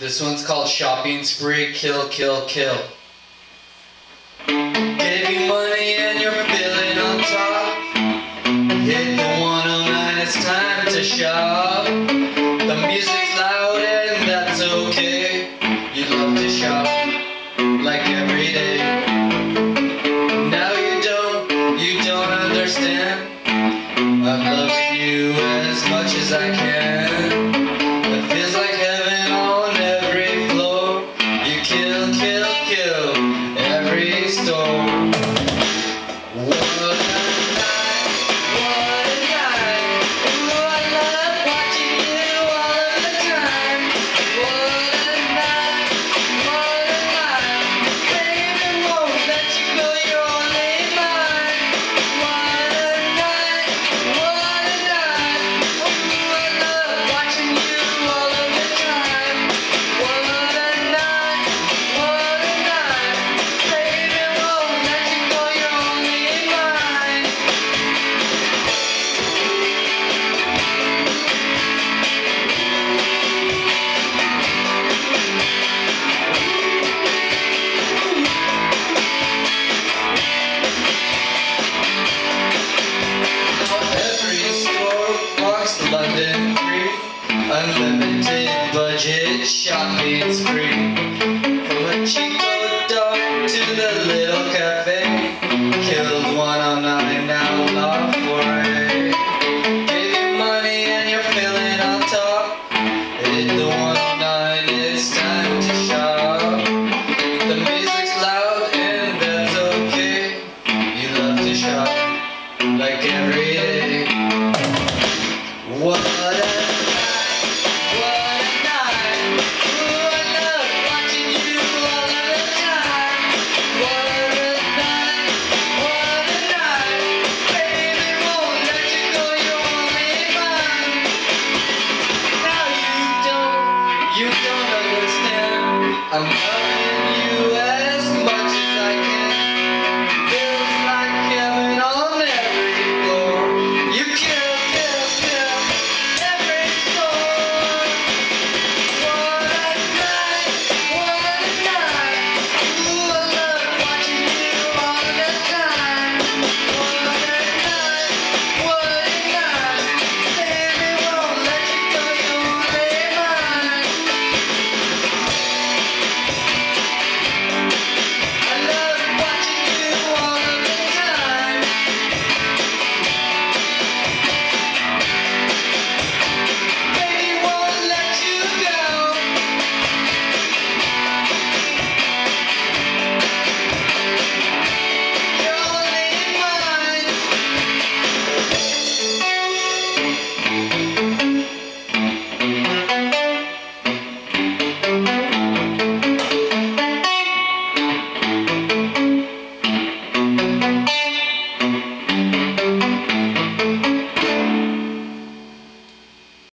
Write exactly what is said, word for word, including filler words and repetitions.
This one's called Shopping Spree, Kill, Kill, Kill. Gave you money and you're feeling on top. Hit the one oh nine, it's time to shop. The music's loud and that's okay. You love to shop like every day. Now you don't, you don't understand. I'm loving you as much as I can. It feels like heaven on every floor. You kill, kill, kill every store. What a night, what a night. Ooh, I love watching you all of the time. What a night, what a night. Baby, won't let you go, you're only mine. What a night, what a night. Ooh, I love watching you all of the time. What a night, what a night. Baby, won't let you go, you're only mine. Every store walks the London free. Unlimited budget shopping spree. From a cheapo dog to the little cafe. Killed one oh nine, now law foray. Give you money and you're feeling on top. Hit the one oh nine, it's time to shop. The music's loud and that's okay. You love to shop like every day. What a night, what a night. Ooh, I love watching you all of the time. What a night, what a night. Baby, won't let you go, you're only mine. Now you don't, you don't understand. I'm